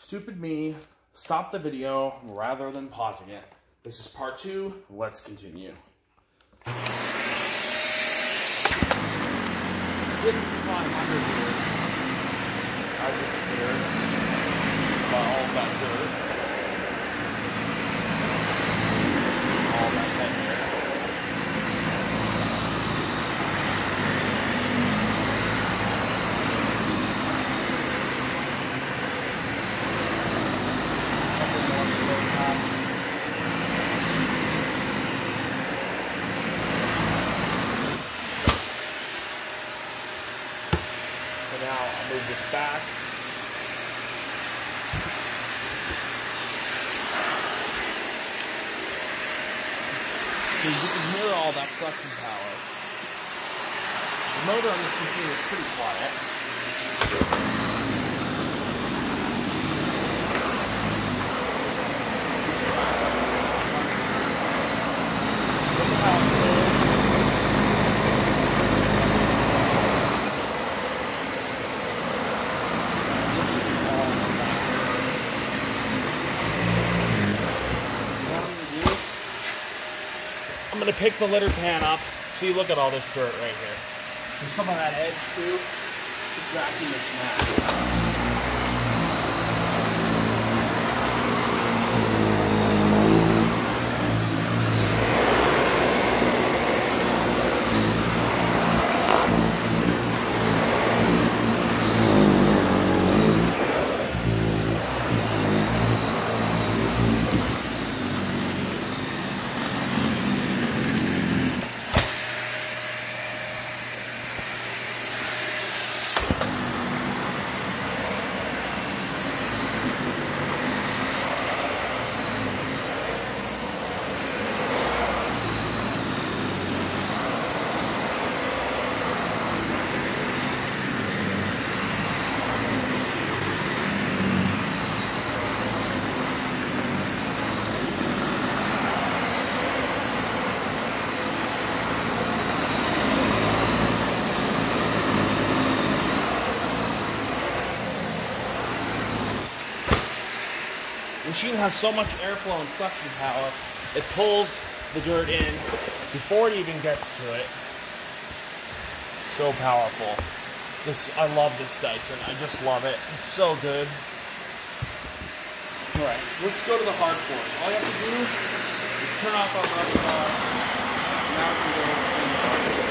Stupid me, stopped the video rather than pausing it. This is part 2. Let's continue. Getting some time under here. As you can hear, about all that dirt. All that head hair. Now I'll move this back. So you can hear all that suction power. The motor on this computer is pretty quiet. Look at how it goes. I'm going to pick the litter pan up. See, look at all this dirt right here. There's some of that edge too. It's vacuum the smack. The machine has so much airflow and suction power, it pulls the dirt in before it even gets to it. It's so powerful. I love this Dyson. I just love it. It's so good. Alright, let's go to the hard fork. All you have to do is turn off our brush bar. Now we can go in the hard fork.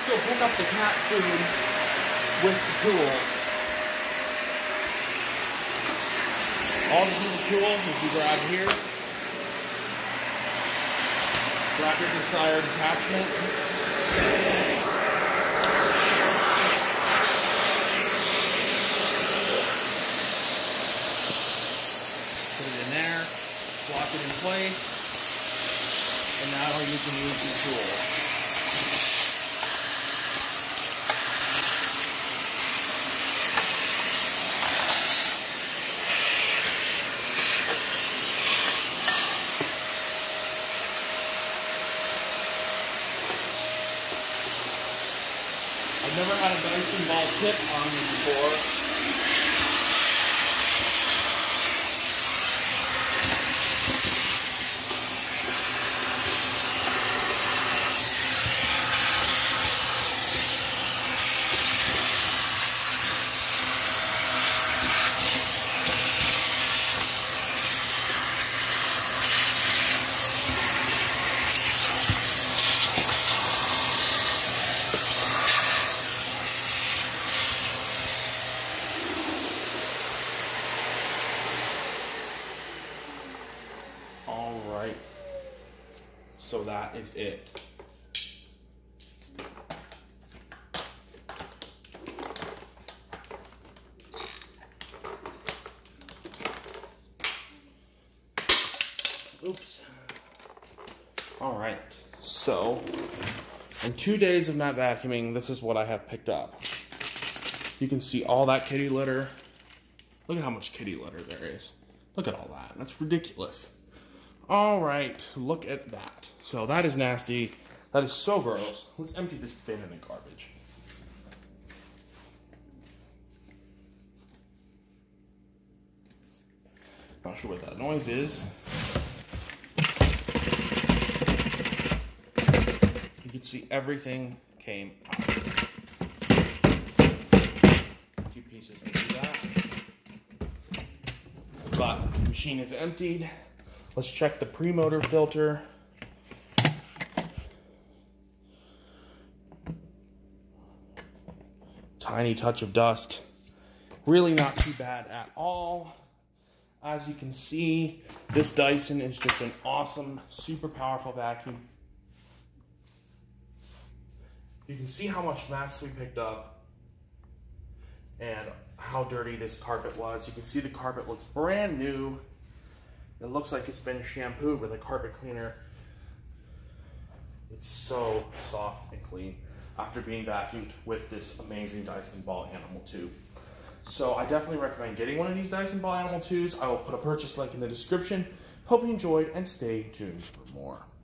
go pick up the cat food with the tools. All the little tools is you grab here, grab your desired attachment, put it in there, lock it in place, and now you can use your tool. I've never had a Dyson ball tip on me before. All right, so that is it. Oops. All right, so in 2 days of not vacuuming, this is what I have picked up. You can see all that kitty litter. Look at how much kitty litter there is. Look at all that. That's ridiculous. All right, look at that. So that is nasty. That is so gross. Let's empty this bin in the garbage. Not sure what that noise is. You can see everything came out. A few pieces into that. But the machine is emptied. Let's check the pre-motor filter. Tiny touch of dust. Really not too bad at all. As you can see, this Dyson is just an awesome, super powerful vacuum. You can see how much mess we picked up and how dirty this carpet was. You can see the carpet looks brand new. It looks like it's been shampooed with a carpet cleaner. It's so soft and clean after being vacuumed with this amazing Dyson Ball Animal 2. So I definitely recommend getting one of these Dyson Ball Animal 2s. I will put a purchase link in the description. Hope you enjoyed and stay tuned for more.